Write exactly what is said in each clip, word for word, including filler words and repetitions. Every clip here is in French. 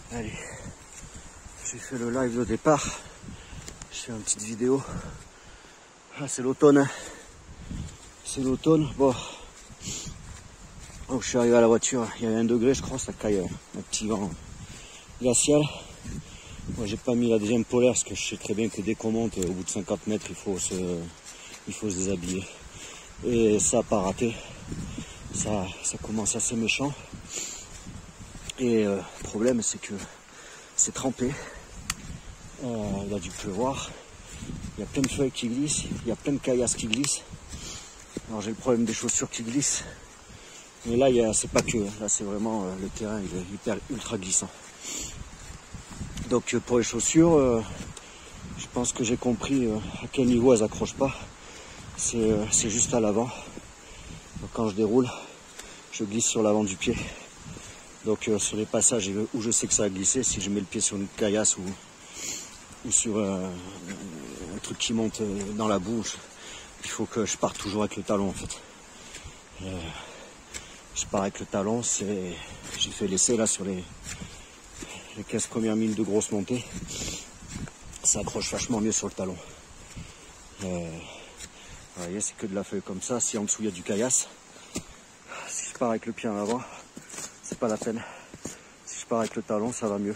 Allez, j'ai fait le live de départ. Je fais une petite vidéo. Ah, c'est l'automne. Hein. C'est l'automne. Bon. Oh, je suis arrivé à la voiture. Il y avait un degré, je crois. Ça caille un petit vent glacial. Moi, j'ai pas mis la deuxième polaire parce que je sais très bien que dès qu'on monte, au bout de cinquante mètres, il faut se, il faut se déshabiller. Et ça n'a pas raté. Ça, ça commence assez méchant. Et euh, le problème, c'est que c'est trempé. Euh, il a dû pleuvoir. Il y a plein de feuilles qui glissent. Il y a plein de caillasses qui glissent. Alors j'ai le problème des chaussures qui glissent. Mais là, c'est pas que. Là, c'est vraiment euh, le terrain, il est hyper ultra glissant. Donc euh, pour les chaussures, euh, je pense que j'ai compris euh, à quel niveau elles accrochent pas. C'est euh, juste à l'avant. Donc quand je déroule, je glisse sur l'avant du pied. Donc euh, sur les passages où je sais que ça a glissé, si je mets le pied sur une caillasse ou, ou sur euh, un truc qui monte dans la bouche, il faut que je parte toujours avec le talon en fait. Euh, je pars avec le talon, c'est j'ai fait l'essai là sur les, les quinze premières milles de grosse montée. Ça accroche vachement mieux sur le talon. Euh, vous voyez, c'est que de la feuille comme ça. Si en dessous il y a du caillasse, si je pars avec le pied en avant, c'est pas la peine. Si je pars avec le talon, ça va mieux.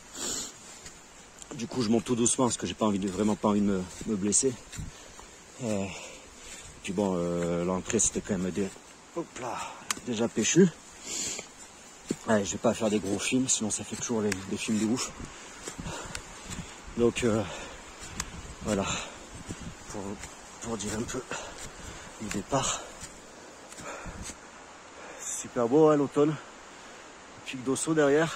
Du coup, je monte tout doucement parce que j'ai pas envie de vraiment pas envie de me, me blesser. Euh, puis bon, euh, l'entrée c'était quand même des, hop là, déjà péchu. Allez, je vais pas faire des gros films, sinon ça fait toujours les, des films de ouf. Donc euh, voilà, pour, pour dire un peu le départ. Super beau hein, l'automne. Pic d'Osso derrière.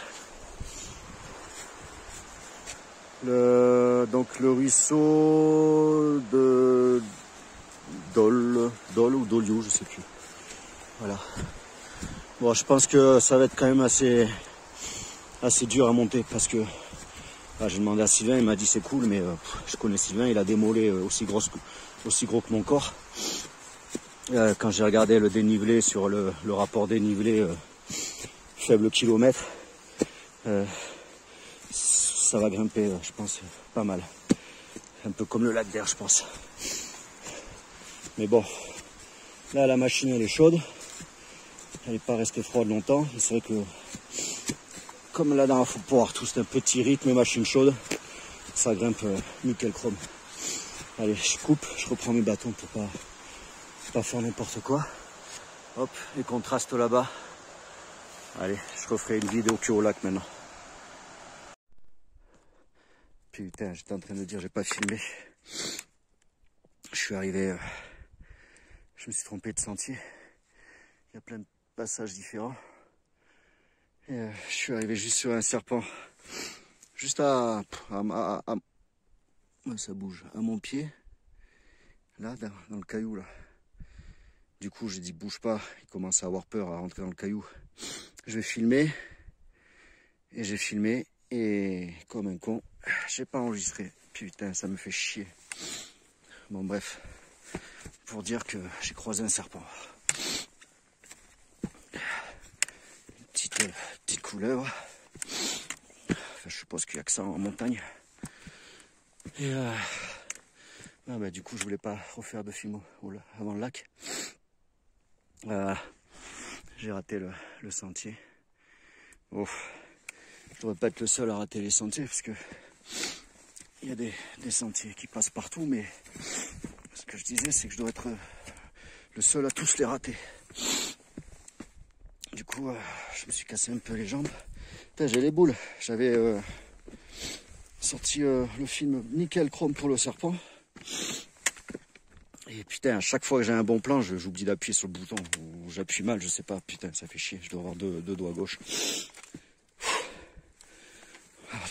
Le, donc le ruisseau de Dol, Dol ou Doliou, je sais plus. Voilà. Bon, je pense que ça va être quand même assez, assez dur à monter parce que ah, j'ai demandé à Sylvain, il m'a dit c'est cool, mais euh, je connais Sylvain, il a des mollets aussi gros, aussi gros que mon corps. Euh, quand j'ai regardé le dénivelé sur le, le rapport dénivelé euh, faible kilomètre, euh, ça va grimper, je pense, pas mal. Un peu comme le lac d'Air, je pense. Mais bon, là, la machine, elle est chaude. Elle n'est pas restée froide longtemps. Et c'est vrai que, comme la dernière fois, pour avoir tout un petit rythme, machine chaude, ça grimpe euh, nickel chrome. Allez, je coupe, je reprends mes bâtons pour pas, pas faire n'importe quoi. Hop, les contrastes là-bas. Allez, je referai une vidéo que au lac maintenant. Putain, j'étais en train de dire, j'ai pas filmé. Je suis arrivé, euh, je me suis trompé de sentier. Il y a plein de passages différents. Et euh, je suis arrivé juste sur un serpent. Juste à, à, à, à, à ça bouge, à mon pied. Là, dans, dans le caillou, là. Du coup, j'ai dit, bouge pas. Il commence à avoir peur à rentrer dans le caillou. Je vais filmer. Et j'ai filmé. Et comme un con, j'ai pas enregistré. Putain, ça me fait chier. Bon, bref. Pour dire que j'ai croisé un serpent. Une petite, euh, petite couleuvre. Enfin, je suppose qu'il n'y a que ça en montagne. Et euh, ah bah, du coup, je voulais pas refaire de film au, au, avant le lac. Euh, j'ai raté le, le sentier. Oh, je devrais pas être le seul à rater les sentiers parce que il y a des, des sentiers qui passent partout, mais ce que je disais, c'est que je dois être le seul à tous les rater. Du coup, euh, je me suis cassé un peu les jambes. Putain, j'ai les boules. J'avais euh, sorti euh, le film nickel chrome pour le serpent. Et putain, à chaque fois que j'ai un bon plan, j'oublie d'appuyer sur le bouton. Ou j'appuie mal, je sais pas. Putain, ça fait chier. Je dois avoir deux, deux doigts à gauche. Voilà.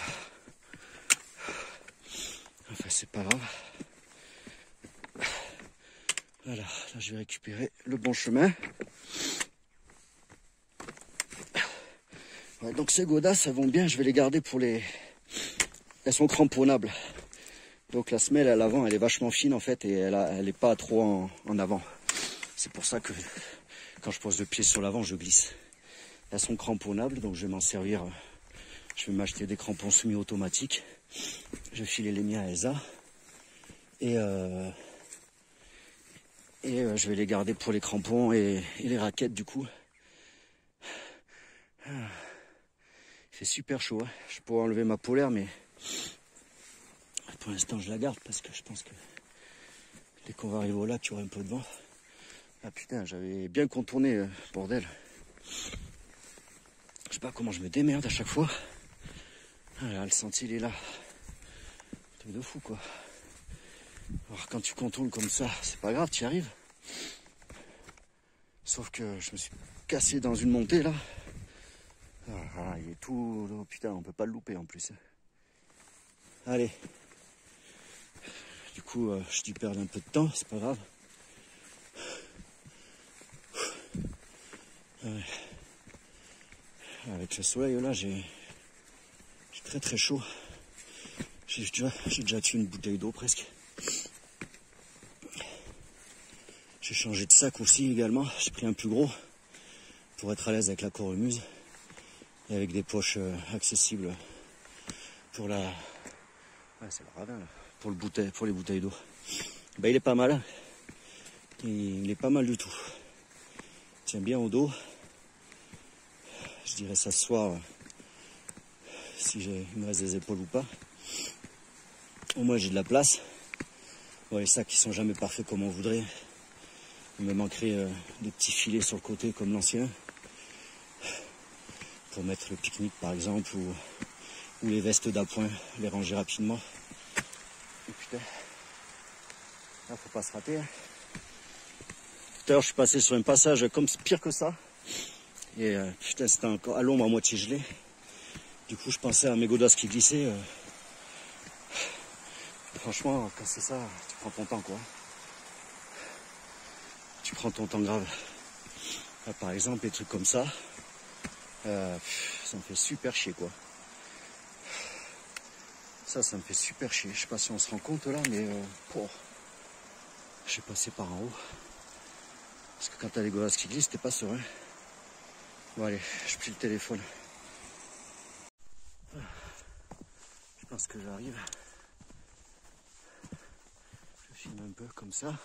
Enfin, c'est pas grave. Voilà, là je vais récupérer le bon chemin. Ouais, donc ces godasses, elles vont bien, je vais les garder pour les... Elles sont cramponnables. Donc la semelle à l'avant, elle est vachement fine en fait et elle, a, elle est pas trop en, en avant. C'est pour ça que quand je pose le pied sur l'avant, je glisse. Elles sont cramponnables, donc je vais m'en servir Je vais m'acheter des crampons semi-automatiques. Je vais filer les miens à Elsa. Et, euh, et euh, je vais les garder pour les crampons et, et les raquettes du coup. Il fait super chaud. Hein. Je pourrais enlever ma polaire, mais pour l'instant je la garde parce que je pense que dès qu'on va arriver au lac, il y aura un peu de vent. Ah putain, j'avais bien contourné, euh, bordel. Je sais pas comment je me démerde à chaque fois. Ah là, le sentier il est là. Truc de fou quoi. Alors quand tu contournes comme ça, c'est pas grave, tu y arrives. Sauf que je me suis cassé dans une montée là. Ah, il est tout... Oh, putain, on peut pas le louper en plus. Allez. Du coup, euh, je dû perdre un peu de temps, c'est pas grave. Ouais. Avec le soleil là, j'ai très très chaud. J'ai déjà, déjà tué une bouteille d'eau presque. J'ai changé de sac aussi également. J'ai pris un plus gros pour être à l'aise avec la cornemuse et avec des poches euh, accessibles pour la. Ouais, c'est le ravin là. Pour le bouteille, pour les bouteilles d'eau. Ben, il est pas mal. Il est pas mal du tout. Il tient bien au dos. Je dirais ça ce soir euh, si j'ai il me reste des épaules ou pas. Au moins j'ai de la place. Bon, les sacs qui sont jamais parfaits comme on voudrait. Il me manquerait euh, des petits filets sur le côté comme l'ancien. Pour mettre le pique-nique par exemple ou, ou les vestes d'appoint, les ranger rapidement. Et putain, là faut pas se rater. Hein. Tout à l'heure je suis passé sur un passage comme pire que ça. Et euh, putain c'était encore à l'ombre à moitié gelé. Du coup je pensais à mes godasses qui glissaient. Euh... Franchement quand c'est ça, tu prends ton temps quoi. Tu prends ton temps grave. Là, par exemple des trucs comme ça, euh, ça me fait super chier quoi. Ça, ça me fait super chier. Je sais pas si on se rend compte là, mais euh, oh, je suis passé par en haut. Parce que quand t'as les godasses qui glissent, t'es pas serein. Bon allez, je plie le téléphone. Je pense que j'arrive. Je filme un peu comme ça.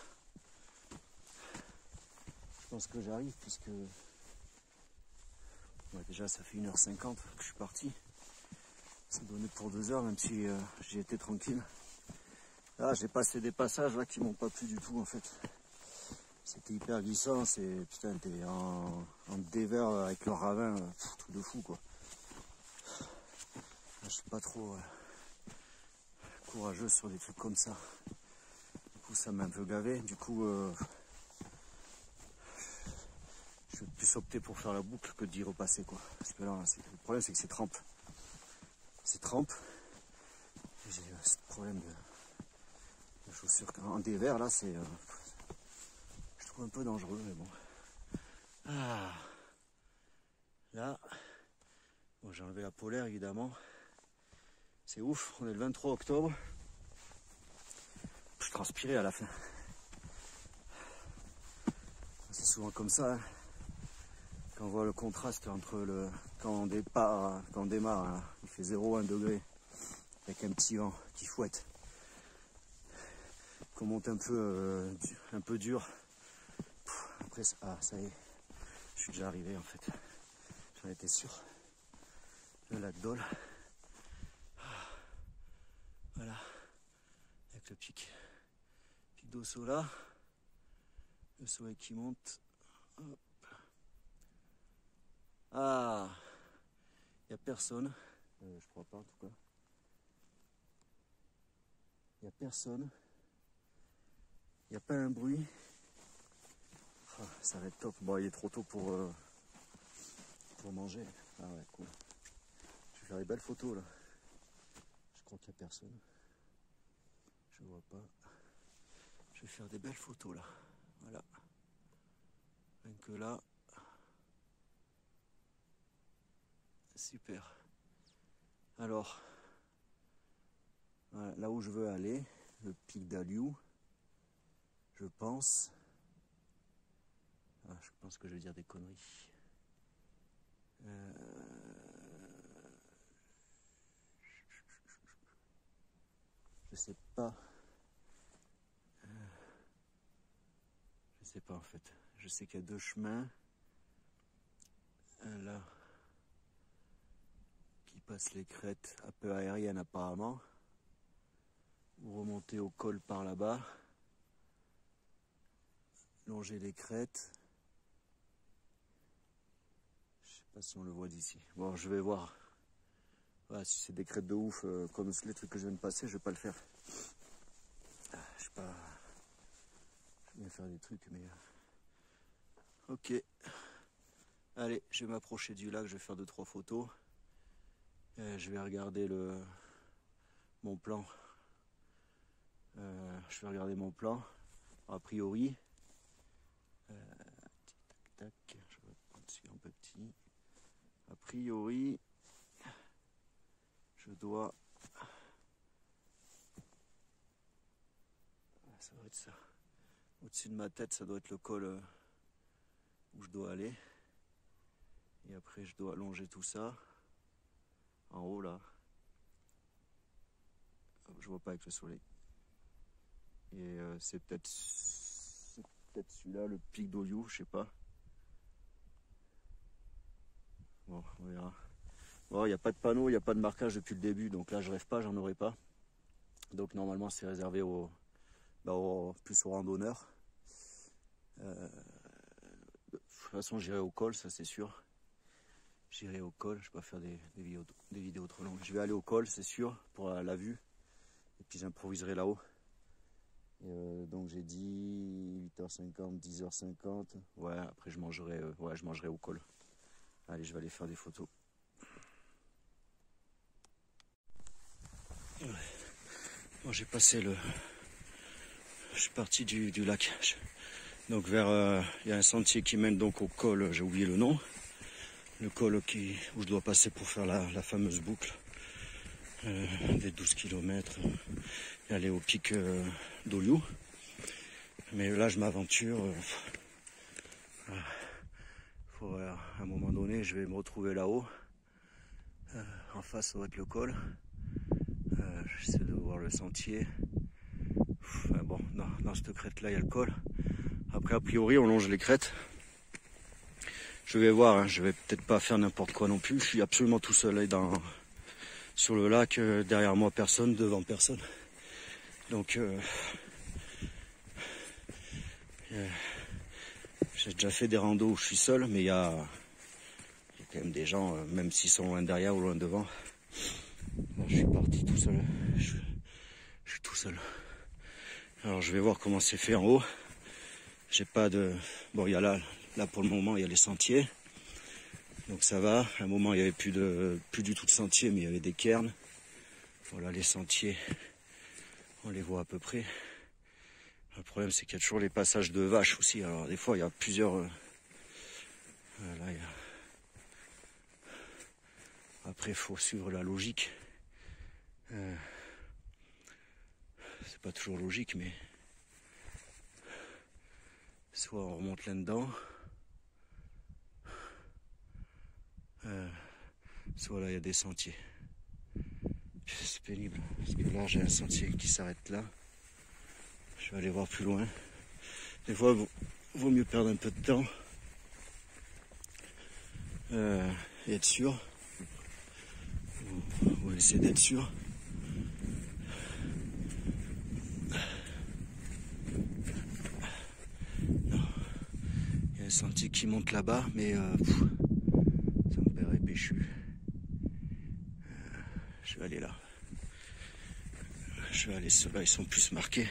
Je pense que j'arrive puisque ouais, déjà ça fait une heure cinquante que je suis parti. C'est donné pour deux heures, même si euh, j'y étais tranquille. Là, j'ai passé des passages là qui m'ont pas plu du tout en fait. C'était hyper glissant, c'est putain, t'es en, en dévers avec le ravin, euh, pff, truc de fou quoi. Là, je suis pas trop euh, courageux sur des trucs comme ça. Du coup, ça m'a un peu gavé. Du coup, euh, je vais plus opter pour faire la boucle que d'y repasser quoi. Parce que là, le problème c'est que c'est trempe. C'est trempe. J'ai euh, ce problème de, de chaussures en dévers là, c'est. Euh, je trouve un peu dangereux, mais bon. Ah, là, bon, j'ai enlevé la polaire évidemment. C'est ouf, on est le vingt-trois octobre. Je transpirais à la fin. C'est souvent comme ça. Hein. Quand on voit le contraste entre le. Quand on départ, quand on démarre, hein, il fait zéro à un degré. Avec un petit vent qui fouette. Qu'on monte un peu, euh, un peu dur. Après, ah, ça y est. Je suis déjà arrivé en fait. J'en étais sûr. Le lac d'Ol. Voilà. Avec le pic. Pic d'Osso là. Le soleil qui monte. Hop. Ah. Il n'y a personne. Euh, je crois pas en tout cas. Il n'y a personne. Il n'y a pas un bruit. Ah, ça va être top. Bon, il est trop tôt pour, euh, pour manger. Ah ouais, cool. Je vais faire des belles photos là. Je crois qu'il n'y a personne. Je vois pas. Je vais faire des belles photos là. Voilà. Rien que là. Super. Alors, voilà, là où je veux aller, le pic d'Aliou, je pense. Ah, je pense que je vais dire des conneries. Euh, sais pas. Je sais pas en fait. Je sais qu'il y a deux chemins. Un là qui passe les crêtes un peu aériennes apparemment. Vous remontez au col par là-bas. Longer les crêtes. Je sais pas si on le voit d'ici. Bon, je vais voir. Voilà, si c'est des crêtes de ouf euh, comme les trucs que je viens de passer, je vais pas le faire. Ah, je sais pas. Je viens faire des trucs, mais. Ok. Allez, je vais m'approcher du lac, je vais faire deux trois photos. Et je vais regarder le mon plan. Euh, je vais regarder mon plan. A priori. Euh, tac, tac, je vais prendre celui en petit. A priori, je dois. Ça doit être ça. Au-dessus de ma tête, ça doit être le col euh, où je dois aller. Et après, je dois allonger tout ça. En haut, là. Je vois pas avec le soleil. Et euh, c'est peut-être c'est peut-être celui-là, le pic d'Oyou, je sais pas. Bon, on verra. Bon, il n'y a pas de panneau, il n'y a pas de marquage depuis le début, donc là je rêve pas, j'en aurai pas. Donc normalement c'est réservé au, bah, au plus aux randonneurs. Euh, de toute façon j'irai au col, ça c'est sûr. J'irai au col, je vais pas faire des, des, vidéos, des vidéos trop longues. Je vais aller au col, c'est sûr, pour la, la vue. Et puis j'improviserai là-haut. Euh, donc j'ai dit huit heures cinquante, dix heures cinquante. Ouais, après je mangerai, euh, ouais, je mangerai au col. Allez, je vais aller faire des photos. Ouais. Bon, j'ai passé le... Je suis parti du, du lac. Donc vers... Euh, il y a un sentier qui mène donc au col, j'ai oublié le nom. Le col qui, où je dois passer pour faire la, la fameuse boucle. Euh, des douze kilomètres. Et aller au pic euh, d'Oyou. Mais là, je m'aventure. Euh, euh, faut, euh, à un moment donné, je vais me retrouver là-haut. Euh, en face, ça va être le col. Euh, J'essaie de voir le sentier. Enfin, bon, dans, dans cette crête-là, il y a le col. Après, a priori, on longe les crêtes. Je vais voir, hein, je vais peut-être pas faire n'importe quoi non plus. Je suis absolument tout seul là, dans, sur le lac. Euh, derrière moi, personne, devant personne. Donc, euh, euh, j'ai déjà fait des randos où je suis seul, mais il y a, y a quand même des gens, euh, même s'ils sont loin derrière ou loin devant. Là, je suis parti tout seul. Je, je suis tout seul. Alors, je vais voir comment c'est fait en haut. J'ai pas de... Bon, il y a là, là pour le moment, il y a les sentiers. Donc ça va. À un moment, il y avait plus de, plus du tout de sentiers, mais il y avait des cairns. Voilà, les sentiers, on les voit à peu près. Le problème, c'est qu'il y a toujours les passages de vaches aussi. Alors, des fois, il y a plusieurs... Euh, là, il y a... Après, il faut suivre la logique. Euh, c'est pas toujours logique, mais... Soit on remonte là-dedans, euh, soit là il y a des sentiers. C'est pénible, parce que là j'ai un sentier qui s'arrête là. Je vais aller voir plus loin. Des fois, il vaut mieux perdre un peu de temps euh, et être sûr. On va essayer d'être sûr. Il y a un sentier qui monte là-bas, mais euh, pff, ça me paraît péchu. Euh, je vais aller là. Je vais aller ceux-là, ils sont plus marqués.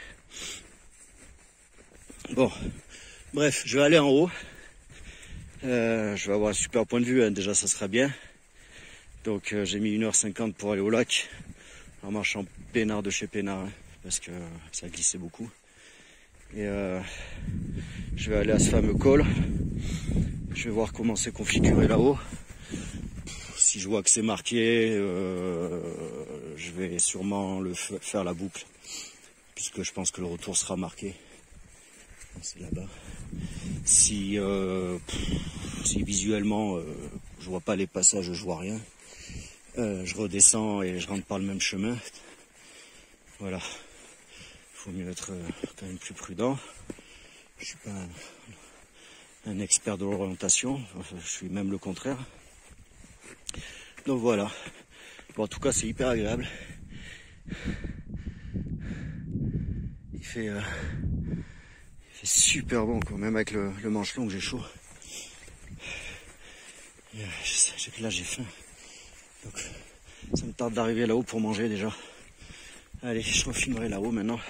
Bon, bref, je vais aller en haut. Euh, je vais avoir un super point de vue, hein. Déjà ça sera bien. Donc euh, j'ai mis une heure cinquante pour aller au lac, en marchant peinard de chez peinard, hein, parce que ça glissait beaucoup. Et euh, je vais aller à ce fameux col. Je vais voir comment c'est configuré là-haut. Si je vois que c'est marqué, euh, je vais sûrement le faire la boucle, puisque je pense que le retour sera marqué. C'est là-bas. Si, euh, si visuellement euh, je vois pas les passages, je vois rien, euh, je redescends et je rentre par le même chemin. Voilà, il faut mieux être euh, quand même plus prudent. Je suis pas un, un expert de l'orientation, enfin, je suis même le contraire. Donc voilà, bon, en tout cas c'est hyper agréable. Il fait, euh, il fait super bon, quoi. Même avec le, le manche long, j'ai chaud. Et, euh, je, là j'ai faim, donc ça me tarde d'arriver là-haut pour manger déjà. Allez, je refilmerai là-haut maintenant.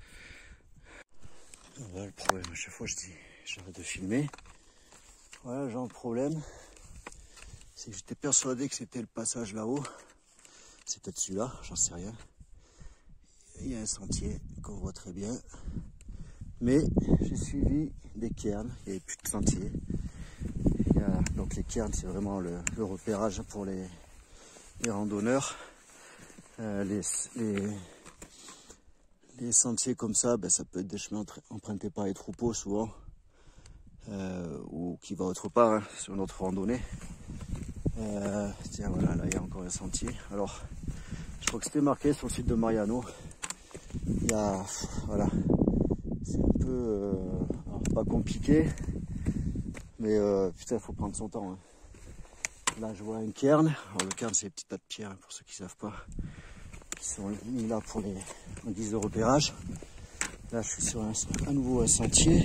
Voilà le problème, à chaque fois je dis j'arrête de filmer. Voilà, j'ai un problème. C'est que j'étais persuadé que c'était le passage là-haut. C'est peut-être celui-là, j'en sais rien. Il y a un sentier qu'on voit très bien. Mais j'ai suivi des cairns, il n'y avait plus de sentier. Il y a, donc les cairns, c'est vraiment le, le repérage pour les, les randonneurs. Euh, les, les, les sentiers comme ça, ben, ça peut être des chemins empruntés par les troupeaux souvent. Euh, ou qui va autre part, hein, sur notre randonnée. Euh, tiens, voilà, là il y a encore un sentier. Alors, je crois que c'était marqué sur le site de Mariano. Il y a, voilà, c'est un peu, euh, alors, pas compliqué, mais euh, putain, il faut prendre son temps. Hein. Là, je vois un cairn. Alors, le cairn, c'est les petits tas de pierres, hein, pour ceux qui ne savent pas, qui sont mis là pour les, en guise de repérage. Là, je suis sur un, à nouveau un sentier.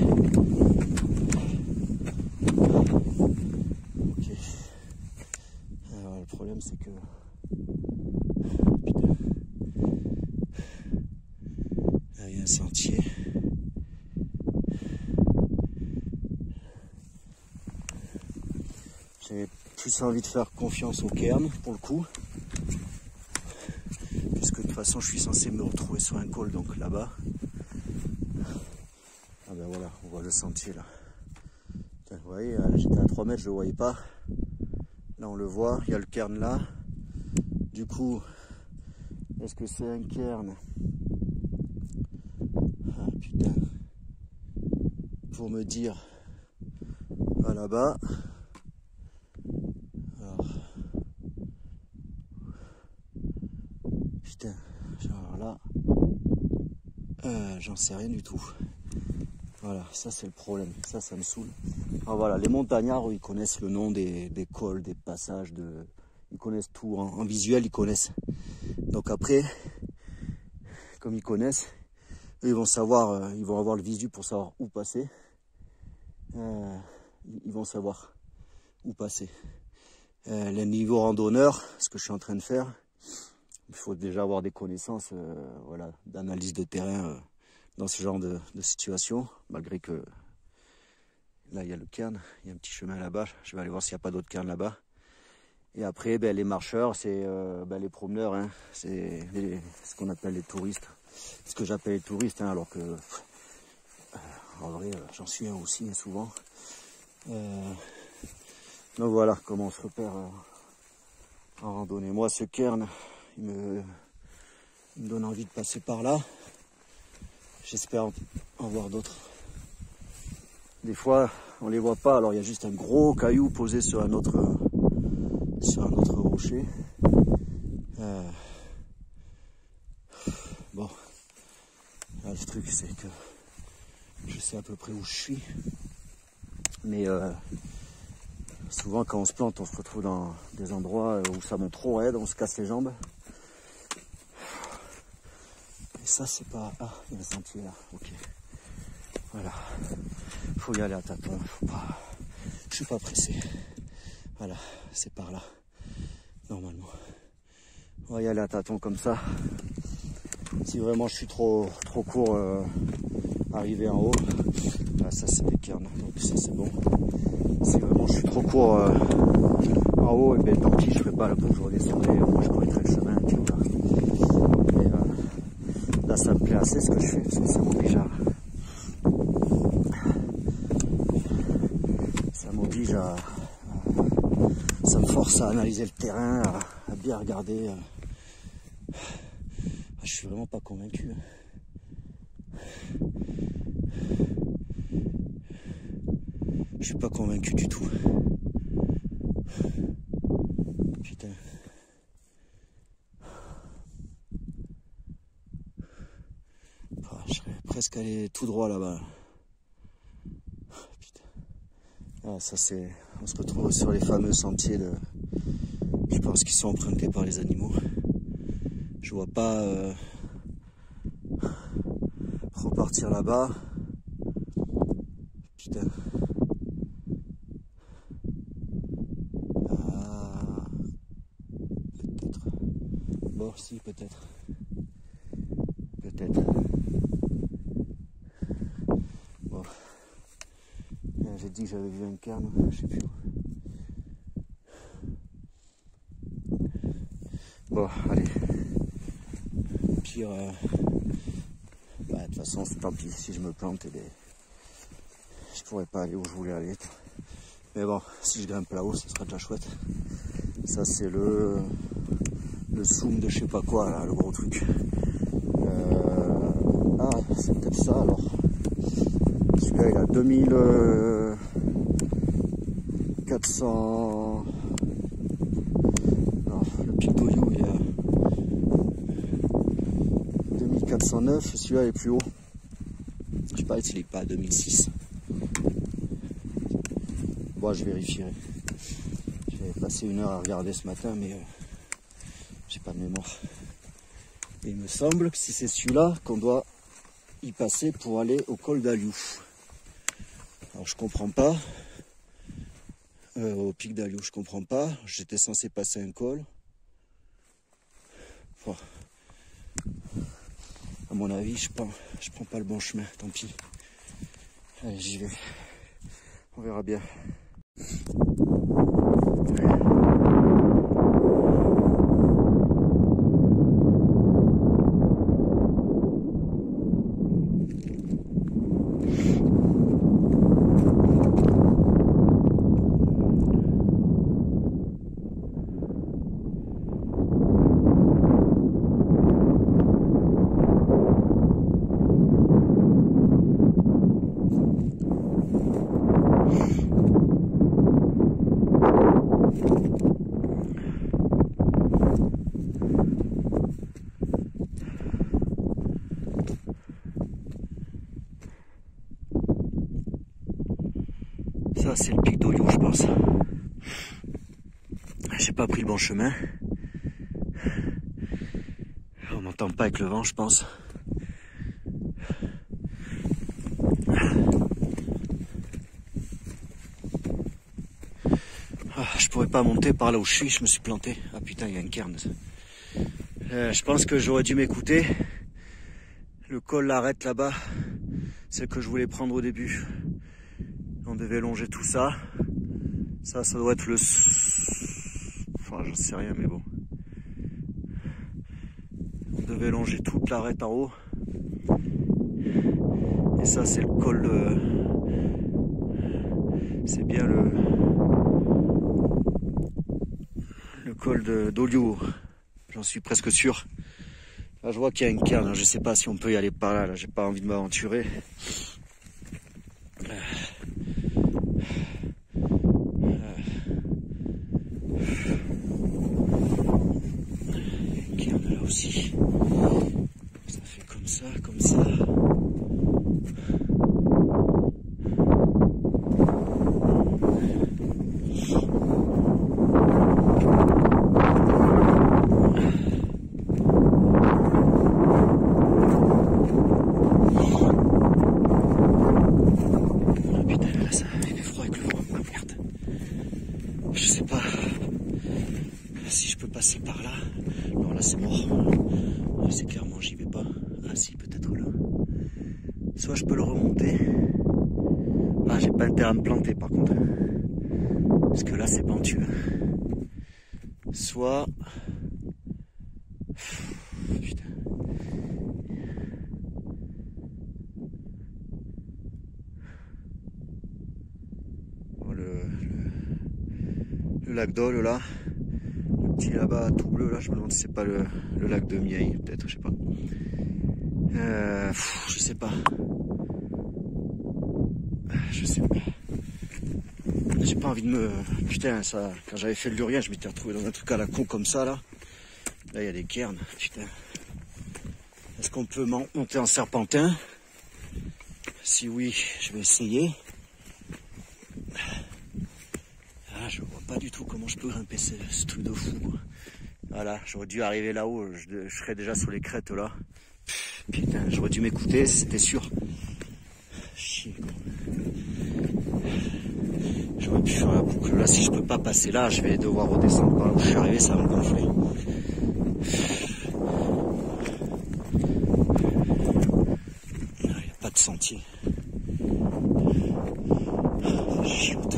Ok. Alors, le problème, c'est que putain. Là, il y a un sentier. J'ai plus envie de faire confiance au cairn pour le coup. Puisque de toute façon, je suis censé me retrouver sur un col, donc là-bas. Ah ben voilà, on voit le sentier là. Vous voyez, j'étais à trois mètres, je ne le voyais pas. Là, on le voit, il y a le cairn là. Du coup, est-ce que c'est un cairn? Ah putain. Pour me dire, à là-bas. Alors, putain, alors là, euh, j'en sais rien du tout. Voilà, ça c'est le problème, ça, ça me saoule. Alors voilà, les montagnards, ils connaissent le nom des, des cols, des passages, de, ils connaissent tout, en, en visuel, ils connaissent. Donc après, comme ils connaissent, eux, ils vont savoir, euh, ils vont avoir le visu pour savoir où passer. Euh, ils vont savoir où passer. Euh, les niveaux randonneurs, ce que je suis en train de faire, il faut déjà avoir des connaissances, euh, voilà, d'analyse de terrain euh, dans ce genre de, de situation, malgré que là il y a le cairn, il y a un petit chemin là-bas, je vais aller voir s'il n'y a pas d'autres cairns là-bas. Et après, ben, les marcheurs, c'est euh, ben, les promeneurs, hein, c'est ce qu'on appelle les touristes, ce que j'appelle les touristes, hein, alors que euh, en vrai, euh, j'en suis un aussi, hein, souvent. Euh, donc voilà comment on se repère euh, en randonnée. Moi, ce cairn, il me, il me donne envie de passer par là. J'espère en voir d'autres. Des fois, on les voit pas, alors il y a juste un gros caillou posé sur un autre, sur un autre rocher. Euh, bon, là, le truc, c'est que je sais à peu près où je suis. Mais euh, souvent, quand on se plante, on se retrouve dans des endroits où ça monte trop raide, on se casse les jambes. Et ça, c'est pas... Ah, il y a un sentier là, ok. Voilà. Faut y aller à tâtons, faut pas... Je suis pas pressé. Voilà, c'est par là, normalement. On va y aller à tâtons comme ça. Si vraiment je suis trop, trop court, euh, arrivé en haut, là, ça c'est des cairns, donc ça c'est bon. Si vraiment je suis trop court euh, en haut, et bien tant pis, je ferai pas la bouche, je redescendrai, moi je connaîtrai le chemin, et puis voilà. Et, euh, là ça me plaît assez ce que je fais, parce que ça m'oblige à... Ça m'oblige à... Ça me force à analyser le terrain, à, à bien regarder. Euh... Je suis vraiment pas convaincu. Je suis pas convaincu du tout. Putain. presque aller tout droit là-bas. Ah, ça c'est, on se retrouve sur les fameux sentiers de, je pense qu'ils sont empruntés par les animaux. Je vois pas euh, repartir là-bas. Putain. Ah, peut-être. Bon, si, peut-être. Peut-être. Bon. J'ai dit que j'avais vu un cairn, je sais plus où. Bon, allez. Pire. Euh... Bah, de toute façon, tant pis. Si je me plante, eh bien, je pourrais pas aller où je voulais aller. Mais bon, si je grimpe là-haut, ça sera déjà chouette. Ça, c'est le le zoom de je sais pas quoi, là, le gros truc. Euh... Ah, c'est peut-être ça alors. Celui-là, il a deux mille quatre cents. Non, le pic d'Oyou, il a deux mille quatre cent neuf. Celui-là est plus haut. Je sais pas s'il est pas à deux mille six. Bon, je vérifierai. J'avais passé une heure à regarder ce matin, mais euh, j'ai pas de mémoire. Et il me semble que si c'est celui-là qu'on doit y passer pour aller au col d'Aliou. Alors je comprends pas. Euh, au pic d'Aliou, je comprends pas. J'étais censé passer un col. Bon. À mon avis, je prends, je prends pas le bon chemin. Tant pis. Allez, j'y vais. On verra bien. Ça, c'est le pic d'Oyou, je pense. J'ai pas pris le bon chemin. On m'entend pas avec le vent, je pense. Ah, je pourrais pas monter par là où je suis, je me suis planté. Ah putain, il y a un cairn. Euh, je pense que j'aurais dû m'écouter. Le col l'arrête là-bas. C'est que je voulais prendre au début. On devait longer tout ça. Ça, ça doit être le... Enfin, j'en sais rien, mais bon. On devait longer toute l'arête en haut. Et ça, c'est le col de... C'est bien le... Le col d'Oyou. J'en suis presque sûr. Là, je vois qu'il y a une cairn. Je sais pas si on peut y aller par là. Là, j'ai pas envie de m'aventurer. Aussi. Ça fait comme ça, comme ça. Oh putain, là ça il fait froid avec le vent. Ah merde. Je sais pas si je peux passer par là. Non, là c'est mort. C'est clairement j'y vais pas. Ah si, peut-être là. Soit je peux le remonter. Ah, j'ai pas intérêt à me planter par contre. Parce que là c'est pentu. Soit... Putain. Bon, le, le, le lac d'Olle là. Le petit là-bas tout bleu là, je me demande si c'est pas le, le lac de Miaille, peut-être, je sais pas. Euh, pff, je sais pas. Je sais pas. J'ai pas envie de me... Putain, ça, quand j'avais fait le Lurien, je m'étais retrouvé dans un truc à la con comme ça, là. Là, il y a des cairns, putain. Est-ce qu'on peut monter en serpentin? Si oui, je vais essayer. Ah, je vois pas du tout comment je peux grimper ce, ce truc de fou. Voilà, j'aurais dû arriver là-haut, je, je serais déjà sur les crêtes là. Putain, j'aurais dû m'écouter, c'était sûr. Chier. J'aurais pu faire la boucle. Là, si je peux pas passer là, je vais devoir redescendre par là où je suis arrivé, ça va me gonfler. Il n'y a pas de sentier. Chioute.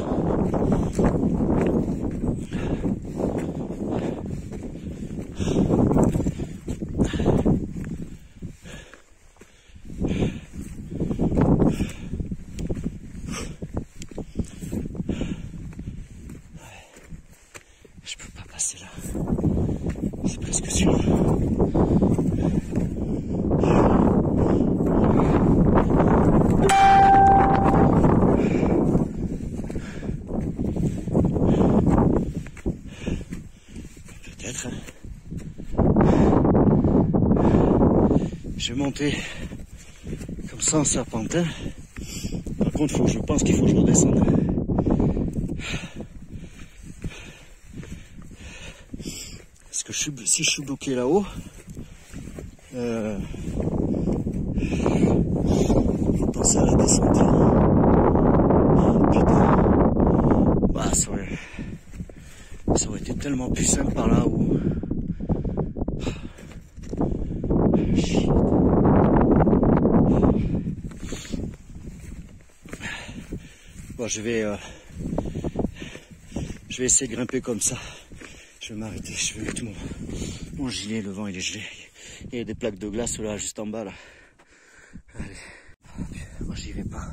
Je peux pas passer là. C'est presque sûr. Peut-être. Je vais monter comme ça en serpentin. Par contre, faut, je pense qu'il faut que je redescende. Parce que je suis, si je suis bloqué là-haut, euh, faut penser à la descente. Putain. Bah, ça aurait, ça aurait été tellement plus simple par là où... Shit. Bon, je vais, euh, je vais essayer de grimper comme ça. Je vais m'arrêter, je vais mettre mon, mon gilet, le vent il est gelé. Il y a des plaques de glace là, juste en bas là. Allez. Moi j'y vais pas.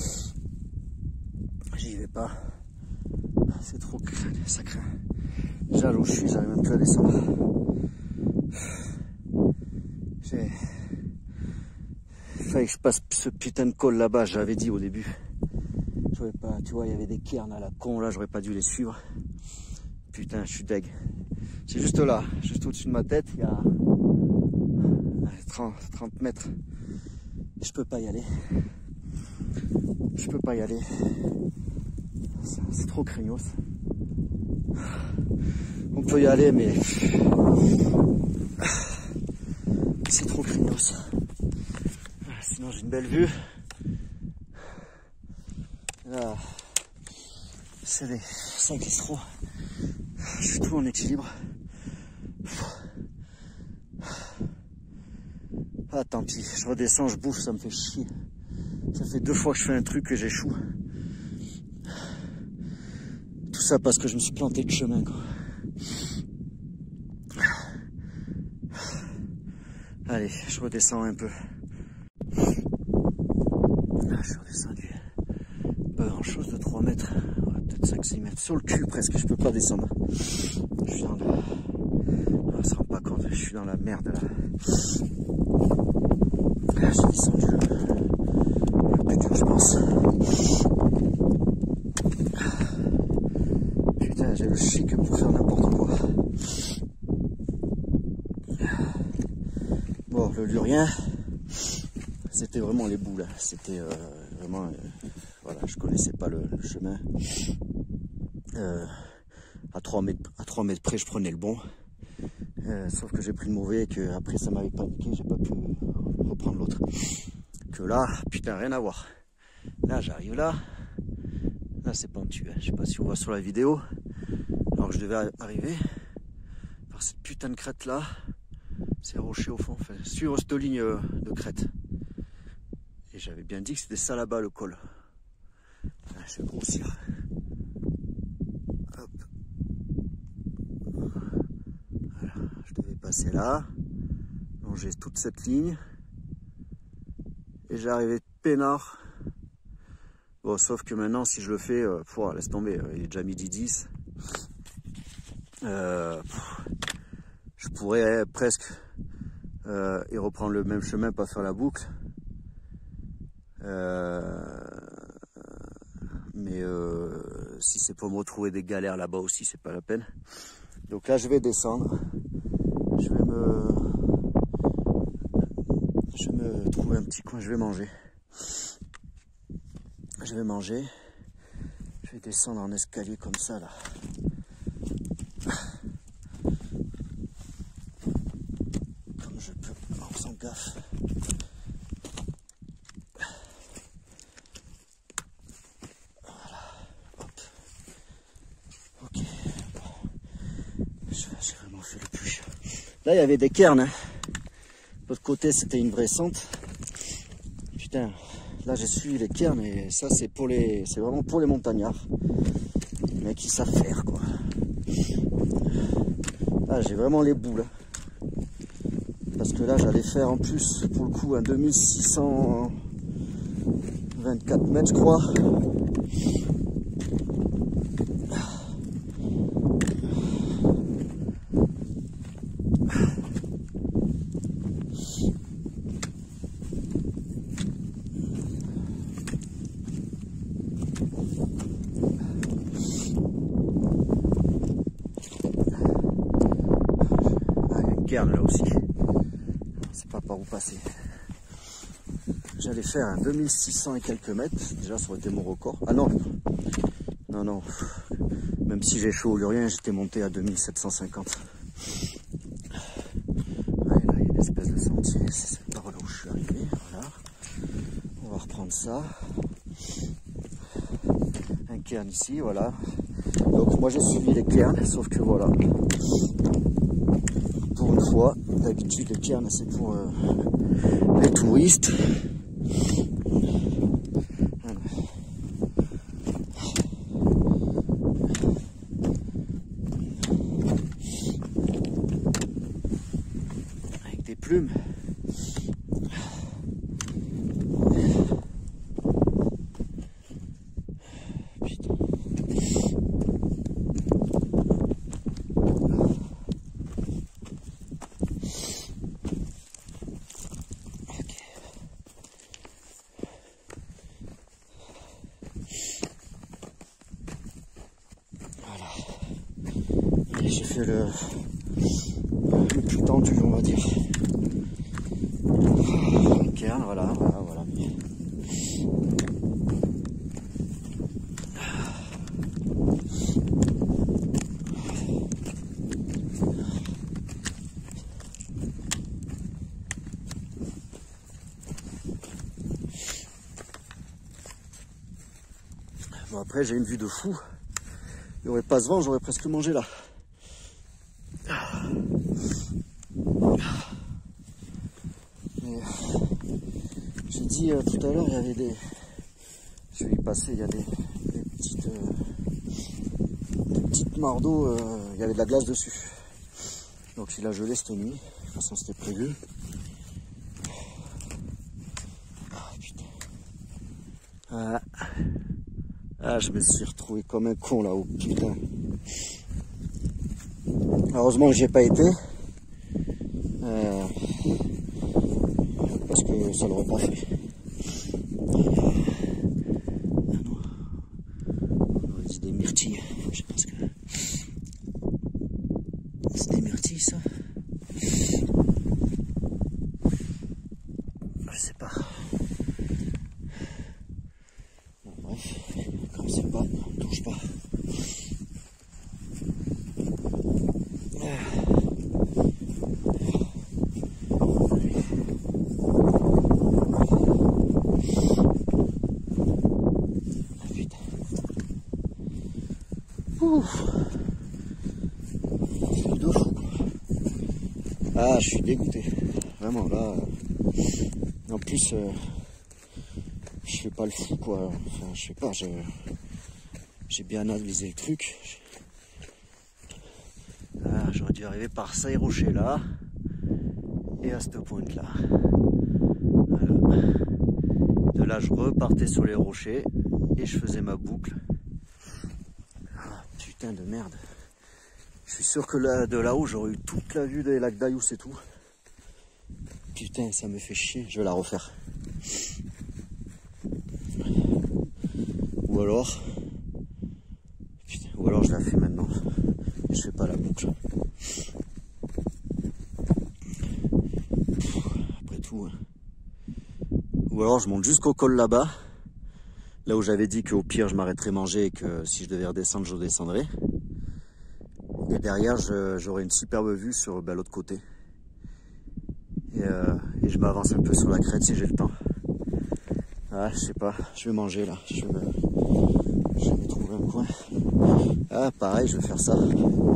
J'y vais pas. C'est trop ça craint. Déjà là où je suis, j'arrive même plus à descendre. J'ai... Il fallait que je passe ce putain de col là-bas, j'avais dit au début. J'aurais pas, tu vois, il y avait des cairns à la con là, j'aurais pas dû les suivre. Putain, je suis deg. C'est juste là, juste au-dessus de ma tête, il y a trente, trente mètres. Je peux pas y aller. Je peux pas y aller. C'est trop craignos. On peut y aller, mais c'est trop craignos. Sinon, j'ai une belle vue. Là, c'est les ça glisse trop. Je suis tout en équilibre. Ah tant pis, je redescends, je bouffe, ça me fait chier. Ça fait deux fois que je fais un truc que j'échoue. Tout ça parce que je me suis planté de chemin, quoi. Allez, je redescends un peu. Ah, je suis redescendu. Pas grand chose de trois mètres. Ouais, peut-être cinq six mètres. Sur le cul presque, je peux pas descendre. Je suis dans le... On se rend pas compte, je suis dans la merde là. Ah, j'ai descendu le... le plus dur, je pense. Putain, j'ai le chic pour faire n'importe quoi. Bon, le Lurien, c'était vraiment les boules. C'était euh, vraiment... Euh, voilà, je connaissais pas le, le chemin. Euh, à trois mètres, à trois mètres près, je prenais le bon. Euh, sauf que j'ai pris le mauvais et que après ça m'avait paniqué, j'ai pas pu reprendre l'autre. Que là, putain, rien à voir. Là, j'arrive là. Là, c'est pentu. Hein. Je sais pas si on voit sur la vidéo. Alors que je devais arriver par cette putain de crête là. C'est rocher au fond. Enfin, sur cette ligne de crête. Et j'avais bien dit que c'était ça là-bas le col. Ah, je vais grossir. Hop. Voilà, je devais passer là, longer toute cette ligne, et j'arrivais peinard. Bon, sauf que maintenant, si je le fais, euh, pff, laisse tomber, il est déjà midi dix. Euh, je pourrais presque euh, y reprendre le même chemin, pas faire la boucle. Euh, mais euh, si c'est pour me retrouver des galères là-bas aussi, c'est pas la peine. Donc là, je vais descendre. Je vais me, je vais me trouver un petit coin. Je vais manger. je vais manger. Je vais descendre en escalier comme ça là. Comme je peux, en faisant gaffe. Voilà, hop. Ok. J'ai vraiment fait le plus. Là il y avait des cairns. Hein. De l'autre côté c'était une vraie sente. Putain. Là j'ai suivi les cairns et ça c'est pour les. C'est vraiment pour les montagnards. Les mecs qui savent faire quoi. Là j'ai vraiment les boules. Parce que là j'allais faire en plus pour le coup un deux mille six cent vingt-quatre mètres je crois. Là aussi, c'est pas par où passer. J'allais faire un deux mille six cents et quelques mètres, déjà ça aurait été mon record. Ah non, non, non, même si j'ai chaud ou rien, j'étais monté à deux mille sept cent cinquante. Ouais, là il y a une espèce de sentier, c'est par là où je suis arrivé. Voilà, on va reprendre ça. Un cairn ici, voilà. Donc moi j'ai suivi les cairns, sauf que voilà. Pour une fois, d'habitude les cairns c'est pour euh, les touristes. Voilà. Avec des plumes. Putain. J'ai fait le, le plus tendu, on va dire. Un cairn, voilà, voilà, voilà. Bon, après, j'ai une vue de fou. Il n'y aurait pas ce vent, j'aurais presque mangé là. J'ai dit euh, tout à l'heure, il y avait des. Je vais y passer, il y a des, des petites, euh, des petites mares d'eau, euh, il y avait de la glace dessus. Donc il a gelé cette nuit, de toute façon c'était prévu. Ah putain. Ah. Ah, je me suis retrouvé comme un con là-haut, putain. Heureusement que j'y ai pas été. Euh, parce que ça l'aurait pas fait. Ah non. On aurait dit des myrtilles. Je pense que c'est des myrtilles ça. Je sais pas. Bon bref, comme c'est pas, on touche pas. De fou. Ah, je suis dégoûté. Vraiment là. En plus, euh, je fais pas le fou quoi. Enfin, je sais pas. J'ai bien analysé le truc. Ah, j'aurais dû arriver par ça et rocher là. Et à cette pointe là. Voilà. De là, je repartais sur les rochers et je faisais ma boucle. Ah, putain de merde. Je suis sûr que là, de là-haut, j'aurais eu toute la vue des lacs d'Ayous et tout. Putain, ça me fait chier. Je vais la refaire. Ou alors... Putain, ou alors je la fais maintenant. Je fais pas la boucle. Après tout... Hein. Ou alors je monte jusqu'au col là-bas. Là où j'avais dit qu'au pire je m'arrêterais manger et que si je devais redescendre, je redescendrais. Et derrière, j'aurai une superbe vue sur ben, l'autre côté. Et, euh, et je m'avance un peu sur la crête si j'ai le temps. Ah, je sais pas, je vais manger là. Je vais, me... je vais me trouver un coin. Ah, pareil, je vais faire ça.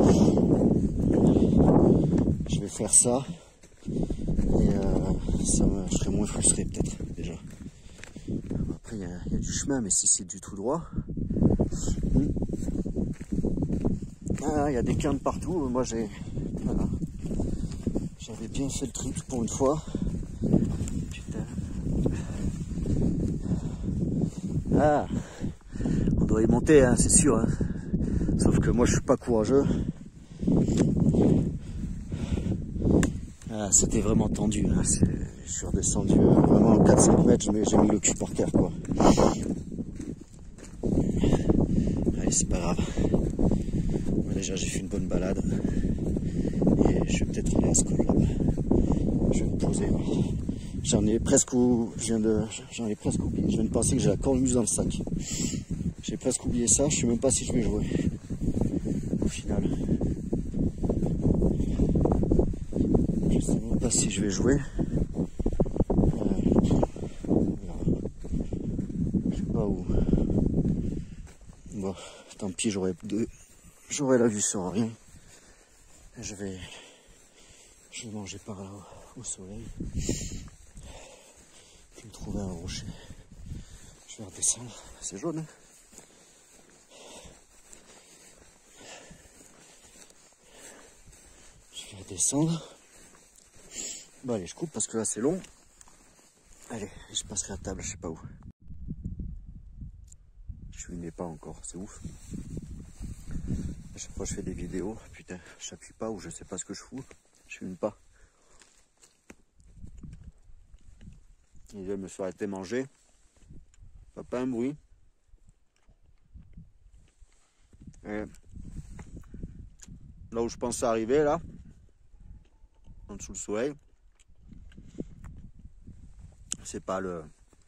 Je vais faire ça. Et euh, ça me... je serai moins frustré peut-être déjà. Après, il y, y a du chemin, mais si c'est du tout droit. Ah, il y a des cairns partout. Moi, j'ai. Voilà. J'avais bien fait le trip pour une fois. Putain. Ah, on doit y monter, hein, c'est sûr. Hein. Sauf que moi, je suis pas courageux. Ah, c'était vraiment tendu. Hein. Je suis redescendu euh, vraiment quatre cinq mètres. J'ai mis le cul par terre, quoi. Allez, c'est pas grave. Moi, déjà, j'ai fait une bonne balade. Et je vais peut-être aller à ce col là-bas. Je vais me poser. J'en ai presque ou... je viens de j'en ai presque oublié. Je viens de penser que j'ai la cornemuse dans le sac. J'ai presque oublié ça, je sais même pas si je vais jouer. Au final. Je sais même pas si je vais jouer. Euh... Je sais pas où. Bon, tant pis, j'aurai deux. J'aurai la vue sur rien. Je vais. Je vais manger par là au soleil. Je vais trouver un rocher. Je vais redescendre. C'est jaune. Hein, je vais redescendre. Bon allez, je coupe parce que là c'est long. Allez, je passerai à table, je sais pas où. Je filmais pas encore, c'est ouf. À chaque fois je fais des vidéos, putain, j'appuie pas ou je sais pas ce que je fous. Je filme pas. Et je me suis arrêté manger. Pas, pas un bruit. Et là où je pensais arriver, là, en dessous le soleil, c'est pas le.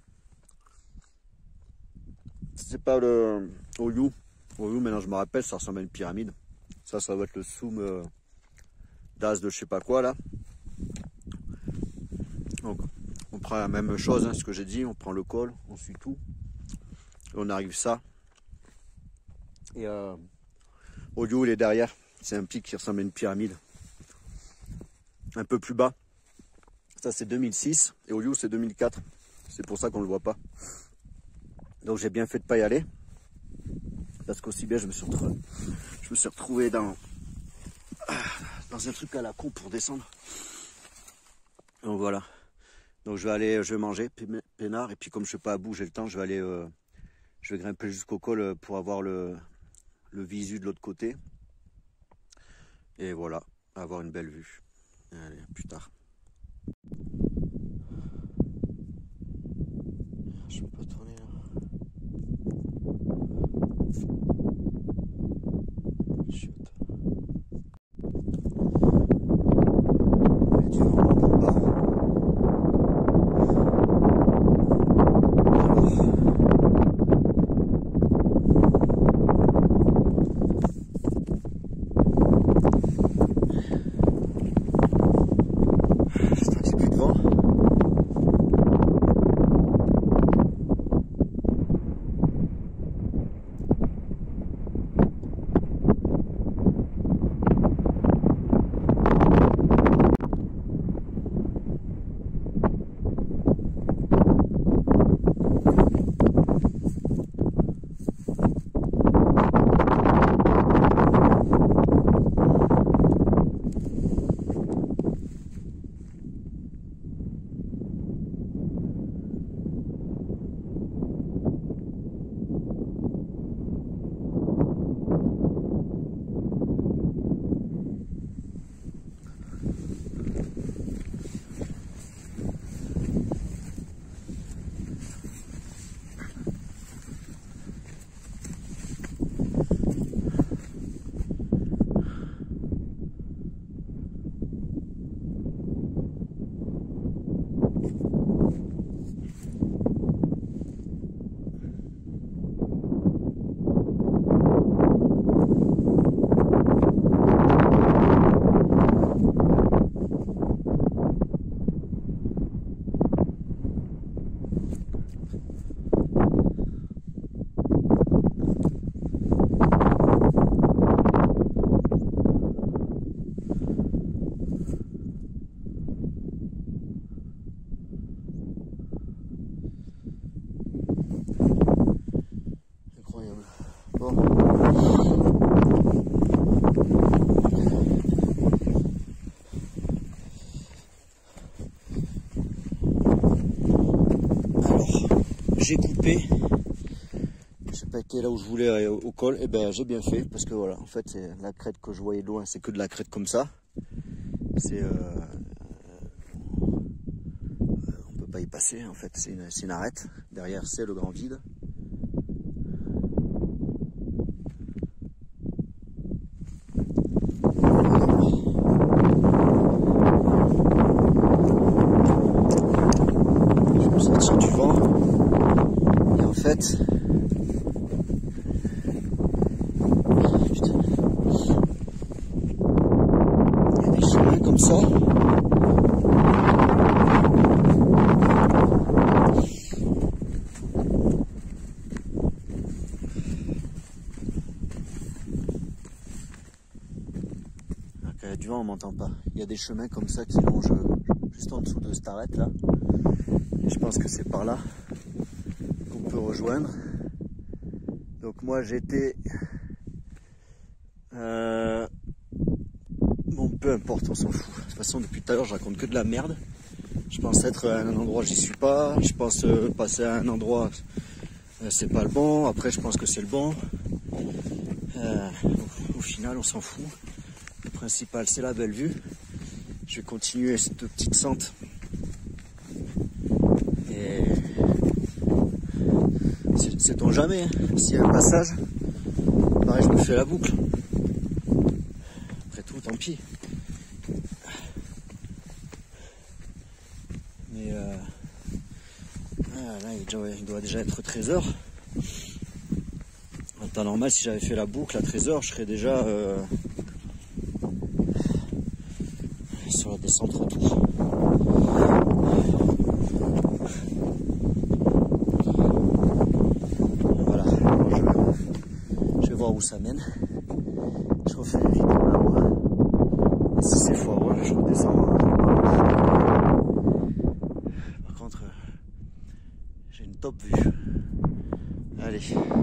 C'est pas le Oyu. Oyu, maintenant je me rappelle, ça ressemble à une pyramide. Ça, ça va être le soum euh, d'As de je sais pas quoi là. Donc, on prend la même chose, hein, ce que j'ai dit, on prend le col, on suit tout. Et on arrive ça. Et euh, Oyu, il est derrière. C'est un pic qui ressemble à une pyramide. Un peu plus bas. Ça, c'est deux mille six. Et Oyu, c'est deux mille quatre. C'est pour ça qu'on ne le voit pas. Donc, j'ai bien fait de ne pas y aller. Parce qu'aussi bien, je me suis retrouvé, je me suis retrouvé dans, dans un truc à la con pour descendre. Donc, voilà. Donc, je vais aller, je vais manger, peinard. Et puis, comme je ne suis pas à bout, j'ai le temps, je vais aller, euh, je vais grimper jusqu'au col pour avoir le, le visu de l'autre côté. Et voilà, avoir une belle vue. Allez, à plus tard. Je peux pas tourner là. Chut. Il y a du vent là bas. J'espère qu'il n'y a plus de vent. j'ai coupé. J'ai pas été là où je voulais aller au, au col. Et ben j'ai bien fait parce que voilà, en fait c'est la crête que je voyais de loin, c'est que de la crête comme ça. C'est euh, on peut pas y passer en fait, c'est une, c'est une arête. Derrière c'est le grand vide. Je me sortir du vent. Et en fait, putain, il y a des chemins comme ça. Du vent on m'entend pas. Il y a des chemins comme ça qui longent juste en dessous de cette arête là. Et je pense que c'est par là qu'on peut rejoindre. Donc moi j'étais... Euh... Bon peu importe, on s'en fout. De toute façon depuis tout à l'heure je raconte que de la merde. Je pense être à un endroit j'y suis pas. Je pense euh, passer à un endroit euh, c'est pas le bon. Après je pense que c'est le bon. Euh, au, au final on s'en fout. Le principal c'est la belle vue. Je vais continuer cette petite sente. Et sait-on jamais, hein, s'il y a un passage, pareil je me fais la boucle. Après tout, tant pis. Mais euh, ah, là il doit, il doit déjà être treize heures. En temps normal, si j'avais fait la boucle à treize heures, je serais déjà euh, sur la descente retour. Voilà, je, je vais voir où ça mène. Je refais une vidéo là-haut. Et si c'est foireux, je redescends. Par contre, j'ai une top vue. Allez.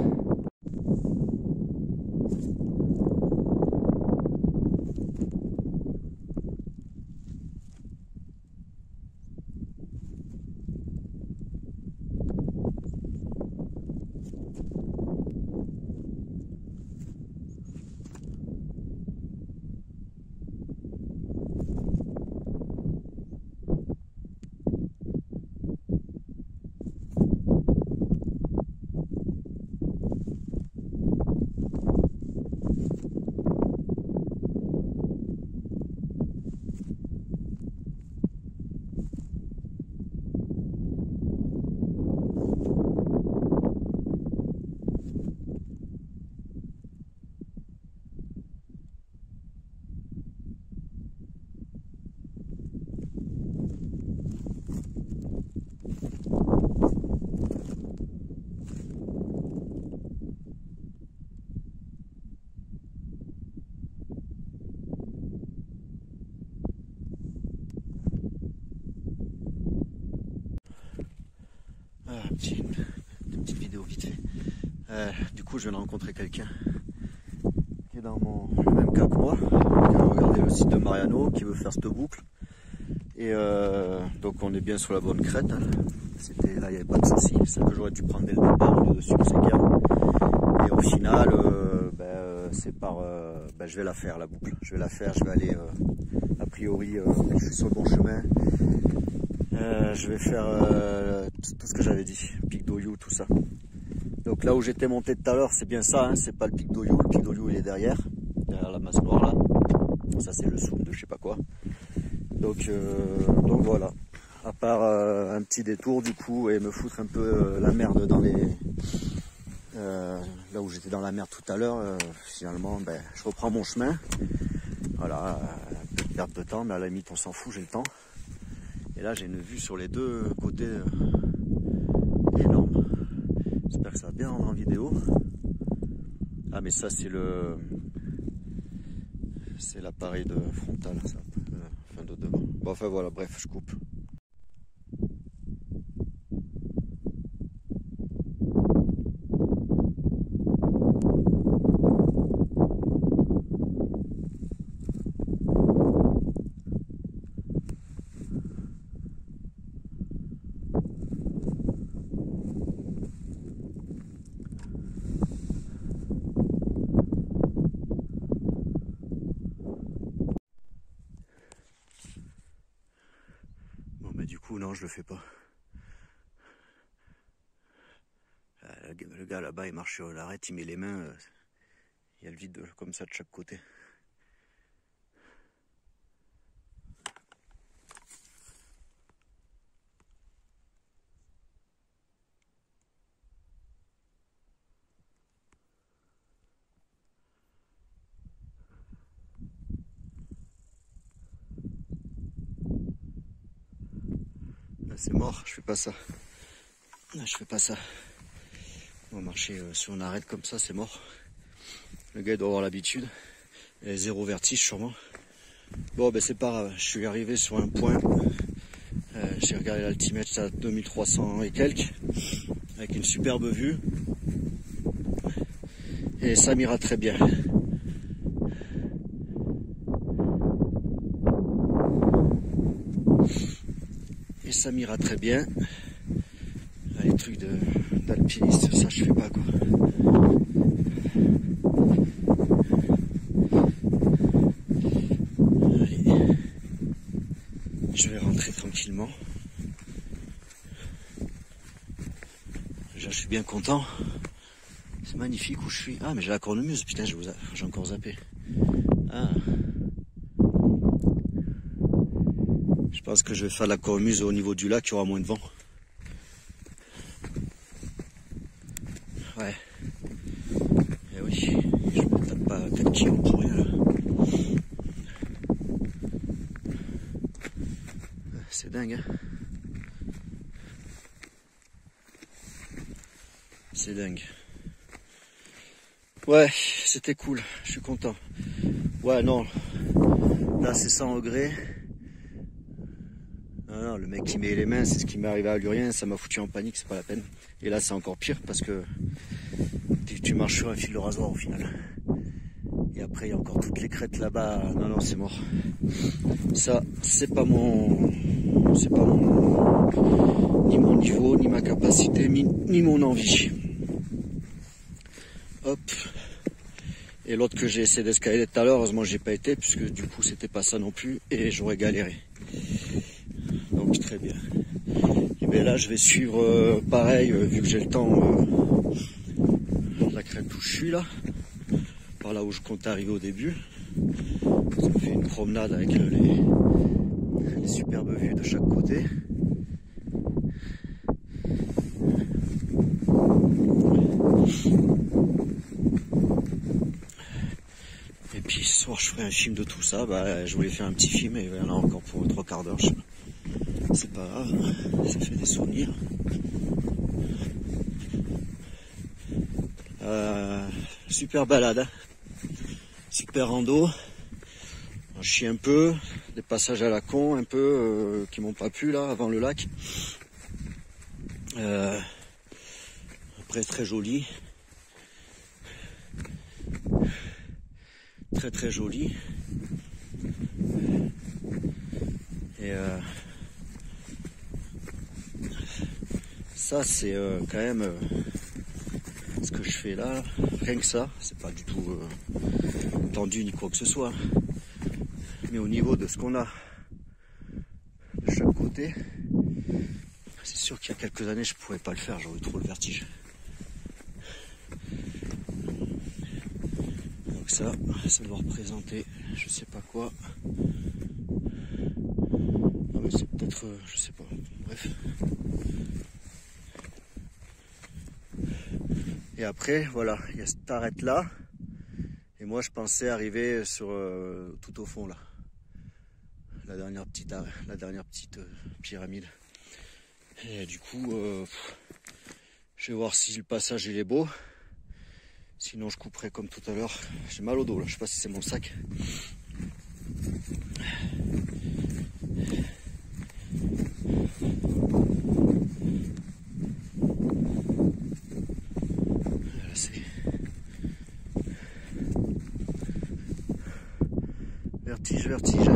Petit, une petite vidéo vite fait. Euh, du coup, je viens de rencontrer quelqu'un qui est dans mon, le même cas que moi, qui a regardé le site de Mariano, qui veut faire cette boucle. Et euh, donc, on est bien sur la bonne crête. Hein. C'était là, il n'y avait pas de souci. C'est ça que j'aurais dû prendre dès le départ au lieu de suivre ces gars. Et au final, euh, ben, c'est par, euh, ben, je vais la faire la boucle. Je vais la faire. Je vais aller euh, a priori, euh, je suis sur le bon chemin. Euh, je vais faire euh, tout ce que j'avais dit, pic d'Oyou, tout ça. Donc là où j'étais monté tout à l'heure, c'est bien ça, hein, c'est pas le pic d'Oyou, le pic d'Oyou il est derrière, derrière la masse noire là. Ça c'est le zoom de je sais pas quoi. Donc, euh, donc voilà, à part euh, un petit détour du coup et me foutre un peu euh, la merde dans les... Euh, là où j'étais dans la merde tout à l'heure, euh, finalement ben, je reprends mon chemin. Voilà, euh, un peu de perte de temps, mais à la limite on s'en fout, j'ai le temps. Et là j'ai une vue sur les deux côtés euh, énorme. J'espère que ça va bien rendre en vidéo. Ah mais ça c'est le c'est l'appareil de frontal, ça, euh, enfin de devant. Bon enfin voilà, bref, je coupe. coup, non, je le fais pas. Le gars là-bas, il marche sur l'arête, il met les mains. Il y a le vide comme ça de chaque côté. C'est mort, je fais pas ça. Je fais pas ça. On va marcher euh, sur une arête comme ça, c'est mort. Le gars il doit avoir l'habitude. Et zéro vertige sûrement. Bon ben c'est pas grave, je suis arrivé sur un point. Euh, J'ai regardé l'altimètre, c'est à deux mille trois cents et quelques. Avec une superbe vue. Et ça m'ira très bien. Et ça m'ira très bien. Là, les trucs d'alpiniste, ça je fais pas quoi. Allez. Je vais rentrer tranquillement. Déjà je suis bien content. C'est magnifique où je suis. Ah mais j'ai la cornemuse, putain j'ai encore zappé. Ah. Je pense que je vais faire la cornemuse au niveau du lac, il y aura moins de vent. Ouais. Et oui, je me tape pas quatre kilos pour rien là. C'est dingue hein. C'est dingue. Ouais, c'était cool, je suis content. Ouais non, là c'est cent degrés. Non, non, le mec qui met les mains, c'est ce qui m'est arrivé à Lurien, ça m'a foutu en panique, c'est pas la peine. Et là c'est encore pire parce que tu, tu marches sur un fil de rasoir au final. Et après il y a encore toutes les crêtes là-bas, non non c'est mort. Ça c'est pas mon... c'est pas mon... ni mon niveau, ni ma capacité, ni, ni mon envie. Hop. Et l'autre que j'ai essayé d'escalader tout à l'heure, heureusement j'ai pas été, puisque du coup c'était pas ça non plus, et j'aurais galéré. Donc très bien. Et bien là je vais suivre euh, pareil, euh, vu que j'ai le temps, euh, la crête où je suis là, par là où je compte arriver au début. Ça me fait une promenade avec euh, les, les superbes vues de chaque côté. Et puis ce soir je ferai un film de tout ça. Bah, je voulais faire un petit film et il y en a encore pour trois quarts d'heure. C'est pas grave, ça fait des souvenirs. Euh, super balade, hein. Super rando. Je chie un peu, des passages à la con un peu euh, qui m'ont pas plu là avant le lac. Euh, après très joli. Très très joli. Et euh, ça c'est euh, quand même euh, ce que je fais là, rien que ça, c'est pas du tout euh, tendu ni quoi que ce soit. Mais au niveau de ce qu'on a de chaque côté, c'est sûr qu'il y a quelques années je pourrais pas le faire, j'aurais eu trop le vertige. Donc ça, ça doit représenter je sais pas quoi. Non mais c'est peut-être, euh, je sais pas, bref. Et après, voilà, il y a cette arête là. Et moi je pensais arriver sur euh, tout au fond là. La dernière petite, la dernière petite euh, pyramide. Et du coup, euh, je vais voir si le passage il est beau. Sinon je couperai comme tout à l'heure. J'ai mal au dos là, je sais pas si c'est mon sac. Là c'est vertige, vertige.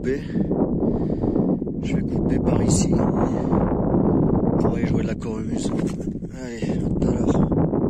couper. Je vais couper par ici pour aller jouer de la cornemuse. Allez, à tout à l'heure.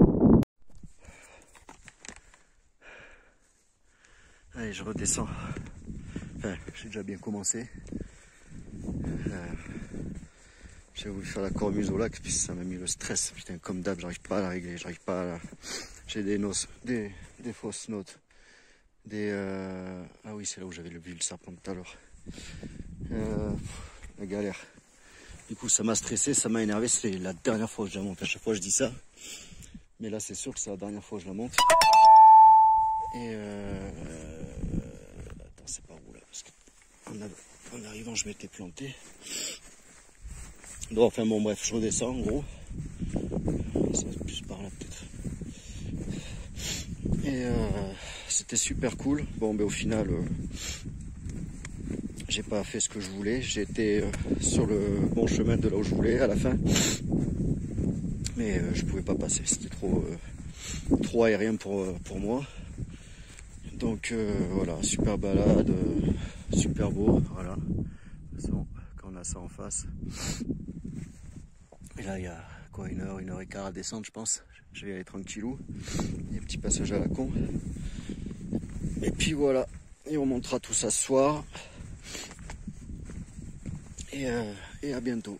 Allez, je redescends. Enfin, j'ai déjà bien commencé. Euh, j'ai voulu faire la cornemuse au lac, puis ça m'a mis le stress. Putain, comme d'hab, j'arrive pas à la régler, j'arrive pas à la... J'ai des notes, des, des fausses notes. Des euh... Ah oui, c'est là où j'avais vu le serpent tout à l'heure. Euh... La galère. Du coup, ça m'a stressé, ça m'a énervé. C'est la dernière fois que je la monte. À chaque fois, je dis ça. Mais là, c'est sûr que c'est la dernière fois que je la monte. Et euh... Attends, c'est pas où là, parce que en, en arrivant, je m'étais planté. Donc, enfin bon, bref, je redescends en gros. Ça va être plus par là peut-être. Et euh, c'était super cool. Bon, ben au final, euh, j'ai pas fait ce que je voulais. J'ai été euh, sur le bon chemin de là où je voulais à la fin. Mais euh, je pouvais pas passer. C'était trop, euh, trop aérien pour, euh, pour moi. Donc euh, voilà, super balade, euh, super beau. Voilà. De toute façon, quand on a ça en face. Et là, il y a quoi, une heure, une heure et quart à descendre, je pense. Je vais y aller tranquillou. Il y a un petit passage à la con. Et puis voilà. Et on montera tout ça ce soir. Et, euh, et à bientôt.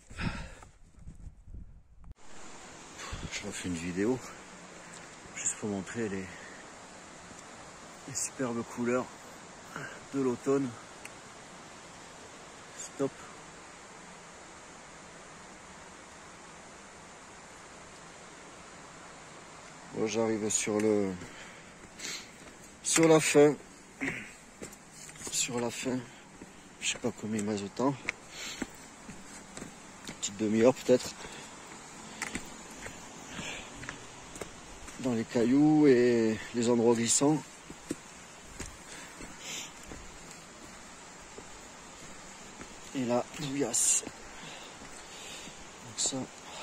Je refais une vidéo. Juste pour montrer les, les superbes couleurs de l'automne. Stop. Bon, j'arrive sur le sur la fin. Sur la fin. Je sais pas combien il me reste de temps. Une petite demi-heure peut-être. Dans les cailloux et les endroits glissants. Et là, douillasse. Donc ça.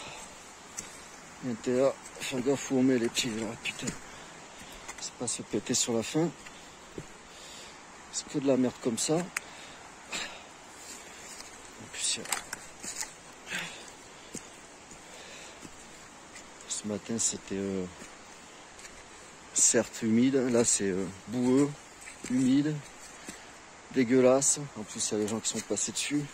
Et là, faire gaffe où on met les pieds là, putain. C'est pas se péter sur la fin. C'est que de la merde comme ça. En plus, il y a... Ce matin c'était euh, certes humide, là c'est euh, boueux, humide, dégueulasse. En plus il y a les gens qui sont passés dessus.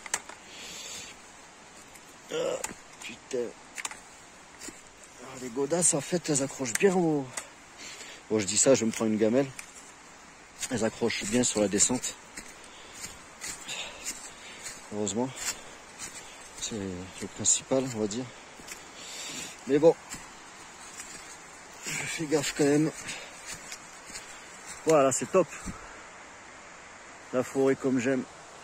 Ah, putain. Alors, les godasses en fait elles accrochent bien au... Bon je dis ça, je me prends une gamelle. Elles accrochent bien sur la descente. Heureusement. C'est le principal on va dire. Mais bon. Je fais gaffe quand même. Voilà, c'est top. La forêt comme j'aime.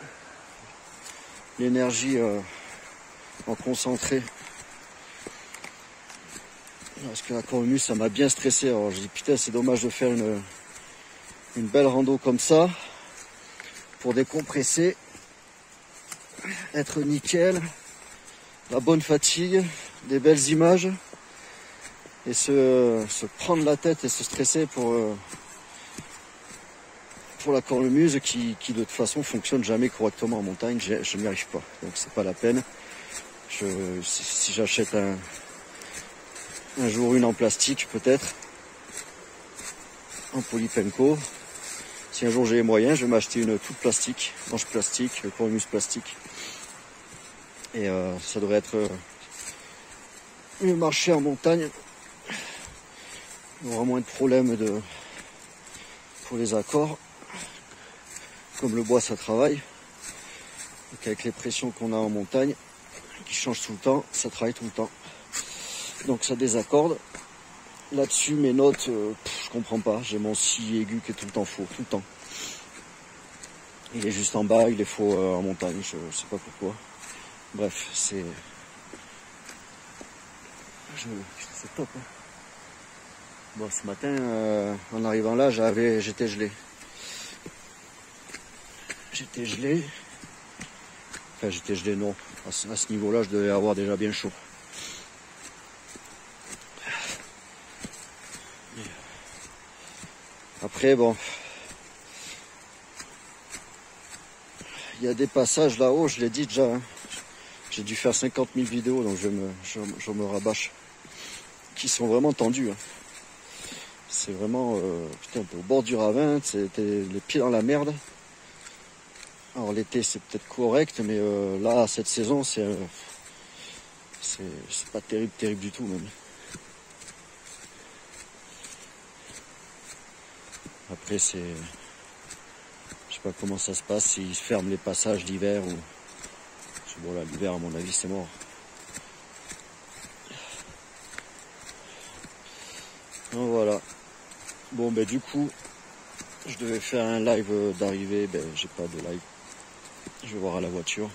L'énergie euh, en concentré. Parce que la cornemuse, ça m'a bien stressé. Alors je dis putain, c'est dommage de faire une, une belle rando comme ça. Pour décompresser. Être nickel. La bonne fatigue. Des belles images. Et se, se prendre la tête et se stresser pour, euh, pour la cornemuse qui, qui de toute façon fonctionne jamais correctement en montagne. Je, je n'y arrive pas, donc c'est pas la peine. Je, si, si j'achète un, un jour une en plastique peut-être, en polypenco, si un jour j'ai les moyens, je vais m'acheter une toute plastique, manche plastique, cornemuse plastique. Et euh, ça devrait être euh, mieux marcher en montagne. Il y aura moins de problèmes de, pour les accords. Comme le bois ça travaille. Donc avec les pressions qu'on a en montagne, qui changent tout le temps, ça travaille tout le temps. Donc ça désaccorde. Là-dessus mes notes, euh, pff, je comprends pas. J'ai mon si aigu qui est tout le temps faux, tout le temps. Il est juste en bas, il est faux euh, en montagne, je, je sais pas pourquoi. Bref, c'est... Je... C'est top hein. Bon, ce matin, euh, en arrivant là, j'avais, j'étais gelé. J'étais gelé. Enfin, j'étais gelé, non. À ce, à ce niveau-là, je devais avoir déjà bien chaud. Après, bon. il y a des passages là-haut, je l'ai dit déjà, hein. J'ai dû faire cinquante mille vidéos, donc je me, je, je me rabâche, qui sont vraiment tendus. Hein. C'est vraiment, euh, putain, t'es au bord du ravin, t'es les pieds dans la merde. Alors l'été c'est peut-être correct, mais euh, là, cette saison, c'est euh, c'est pas terrible, terrible du tout même. Après, c'est, je sais pas comment ça se passe, s'ils ferment les passages l'hiver ou... Bon là, l'hiver à mon avis c'est mort. Donc voilà. Bon ben du coup, je devais faire un live d'arrivée, ben j'ai pas de live. Je vais voir à la voiture.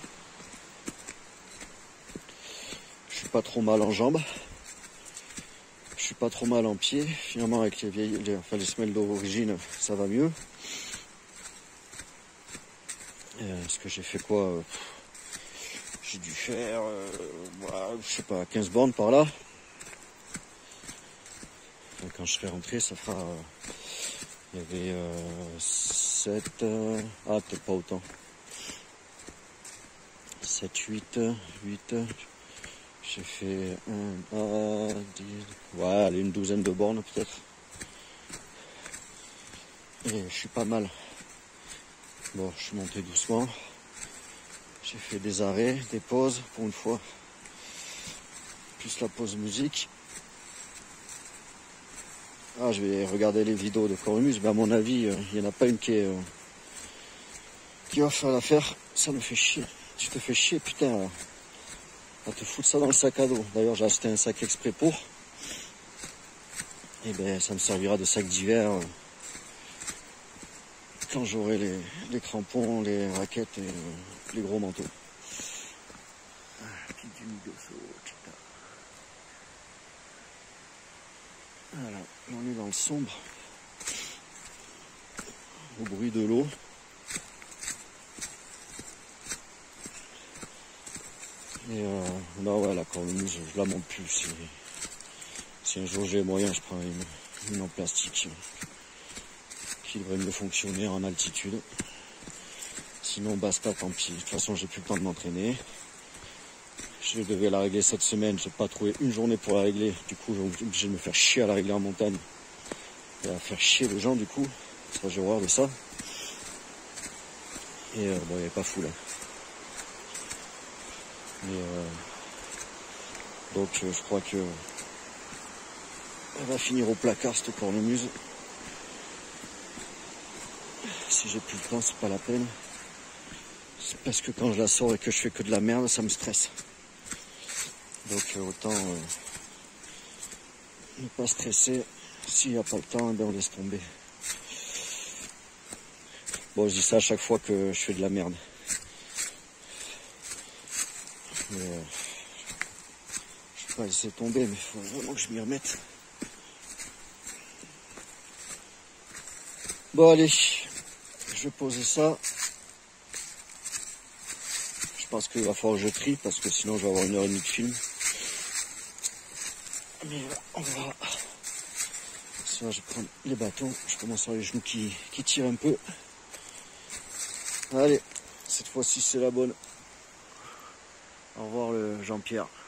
Je suis pas trop mal en jambes. Je suis pas trop mal en pied. Finalement avec les vieilles, les, enfin les semelles d'origine, ça va mieux. Euh, ce que j'ai fait quoi euh, j'ai dû faire, euh, voilà, je sais pas, quinze bornes par là. Donc, quand je serai rentré, ça fera... Euh, il y avait euh, sept... Euh, ah, peut-être pas autant. sept, huit, huit... J'ai fait un... Ah, dix... Ouais, allez, une douzaine de bornes peut-être. Et je suis pas mal. Bon, je suis monté doucement. J'ai fait des arrêts, des pauses, pour une fois. Plus la pause musique. Ah, je vais regarder les vidéos de Cornemuse, mais à mon avis, il n'y en a pas une qui est, euh, qui va faire l'affaire. Ça me fait chier. Tu te fais chier, putain, à te foutre ça dans le sac à dos. D'ailleurs, j'ai acheté un sac exprès pour. Et ben, ça me servira de sac d'hiver euh, quand j'aurai les, les crampons, les raquettes et euh, les gros manteaux. Voilà, on est dans le sombre, au bruit de l'eau. Et euh, là, ouais, la cornemuse, je la monte plus. Si, si un jour j'ai moyen, je prends une, une en plastique qui devrait mieux fonctionner en altitude. Sinon, basta, tant pis. De toute façon, j'ai plus le temps de m'entraîner. Je devais la régler cette semaine, j'ai pas trouvé une journée pour la régler. Du coup, j'ai obligé de me faire chier à la régler en montagne. Et à faire chier les gens, du coup. Ça, j'ai horreur de ça. Et euh, bon, il n'est pas fou là. Mais euh, donc, euh, je crois que elle va finir au placard, cette cornemuse. Si j'ai plus le temps, c'est pas la peine. C'est parce que quand je la sors et que je fais que de la merde, ça me stresse. Donc euh, autant euh, ne pas stresser. S'il n'y a pas le temps, ben on laisse tomber. Bon, je dis ça à chaque fois que je fais de la merde. Mais, euh, je vais pas laisser tomber, mais il faut vraiment que je m'y remette. Bon allez, je vais poser ça. Je pense qu'il va falloir que je trie parce que sinon je vais avoir une heure et demie de film. Mais on va... Ça, je prends les bâtons, je commence à avoir les genoux qui, qui tirent un peu. Allez, cette fois-ci c'est la bonne. Au revoir le Jean-Pierre.